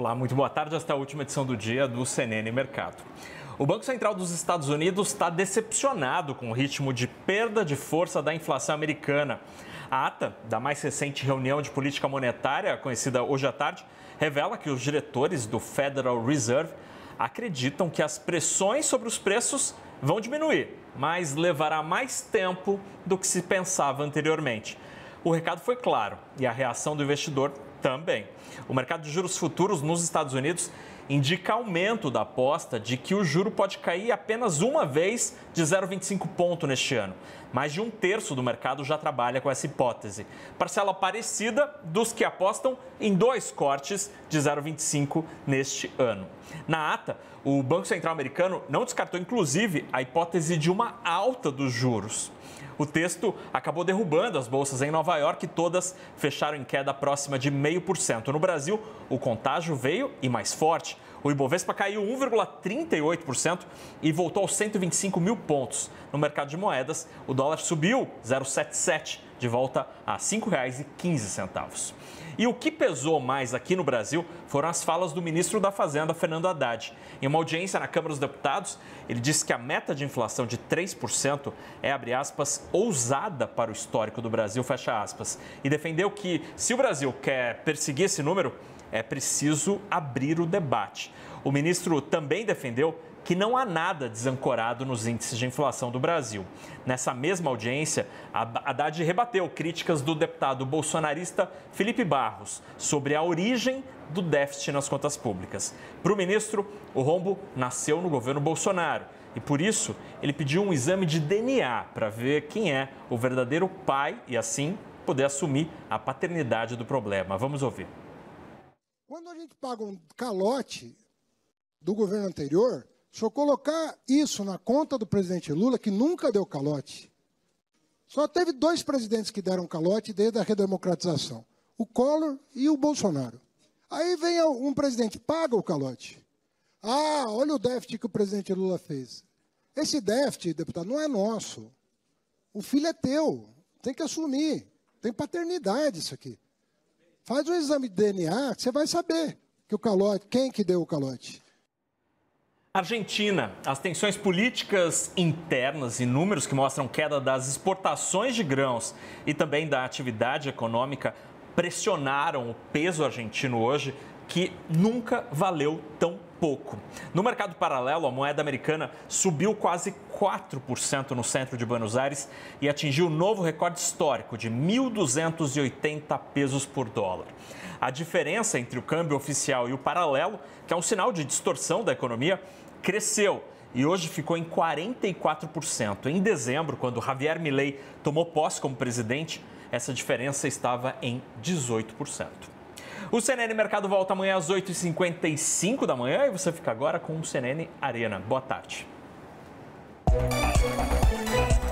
Olá, muito boa tarde. Esta é a última edição do dia do CNN Mercado. O Banco Central dos Estados Unidos está decepcionado com o ritmo de perda de força da inflação americana. A ata da mais recente reunião de política monetária, conhecida hoje à tarde, revela que os diretores do Federal Reserve acreditam que as pressões sobre os preços vão diminuir, mas levará mais tempo do que se pensava anteriormente. O recado foi claro e a reação do investidor também. O mercado de juros futuros nos Estados Unidos indica aumento da aposta de que o juro pode cair apenas uma vez de 0,25 ponto neste ano. Mais de um terço do mercado já trabalha com essa hipótese. Parcela parecida dos que apostam em 2 cortes de 0,25 neste ano. Na ata, o Banco Central americano não descartou, inclusive, a hipótese de uma alta dos juros. O texto acabou derrubando as bolsas em Nova York e todas fecharam em queda próxima de 0,5%. No Brasil, o contágio veio e mais forte. O Ibovespa caiu 1,38% e voltou aos 125 mil pontos. No mercado de moedas, o dólar subiu 0,77, de volta a R$ 5,15. E o que pesou mais aqui no Brasil foram as falas do ministro da Fazenda, Fernando Haddad. Em uma audiência na Câmara dos Deputados, ele disse que a meta de inflação de 3% é, abre aspas, ousada para o histórico do Brasil, fecha aspas. E defendeu que, se o Brasil quer perseguir esse número, é preciso abrir o debate. O ministro também defendeu que não há nada desancorado nos índices de inflação do Brasil. Nessa mesma audiência, Haddad rebateu críticas do deputado bolsonarista Felipe Barros sobre a origem do déficit nas contas públicas. Para o ministro, o rombo nasceu no governo Bolsonaro e, por isso, ele pediu um exame de DNA para ver quem é o verdadeiro pai e, assim, poder assumir a paternidade do problema. Vamos ouvir. Quando a gente paga um calote do governo anterior, se eu colocar isso na conta do presidente Lula, que nunca deu calote, só teve 2 presidentes que deram calote desde a redemocratização, o Collor e o Bolsonaro. Aí vem um presidente, paga o calote. Ah, olha o déficit que o presidente Lula fez. Esse déficit, deputado, não é nosso. O filho é teu, tem que assumir, tem paternidade isso aqui. Faz um exame de DNA que você vai saber que o calote, quem que deu o calote. Argentina, as tensões políticas internas e números que mostram queda das exportações de grãos e também da atividade econômica pressionaram o peso argentino hoje, que nunca valeu tão pouco. No mercado paralelo, a moeda americana subiu quase 4% no centro de Buenos Aires e atingiu um novo recorde histórico de 1.280 pesos por dólar. A diferença entre o câmbio oficial e o paralelo, que é um sinal de distorção da economia, cresceu e hoje ficou em 44%. Em dezembro, quando Javier Milei tomou posse como presidente, essa diferença estava em 18%. O CNN Mercado volta amanhã às 8h55 da manhã e você fica agora com o CNN Arena. Boa tarde.